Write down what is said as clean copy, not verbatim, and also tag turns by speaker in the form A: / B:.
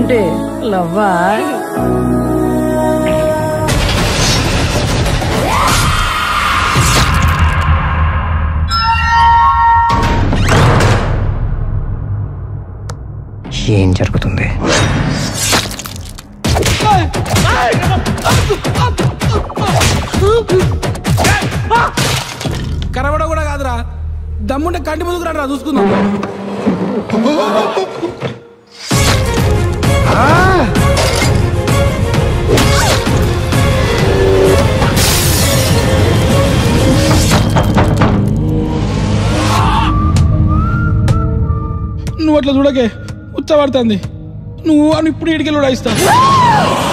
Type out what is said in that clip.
A: ఏంటి లవ్వా?
B: ఏం జరుగుతుంది?
C: కరవడ కూడా కాదురా, దమ్ముంటే కంటి ముందుకు రా చూసుకుందాం. నువ్వు అట్లా చూడకే, ఉచ్చబడుతుంది. నువ్వు అని ఇప్పుడు ఇడికెళ్ళి ఉడాయిస్తావు.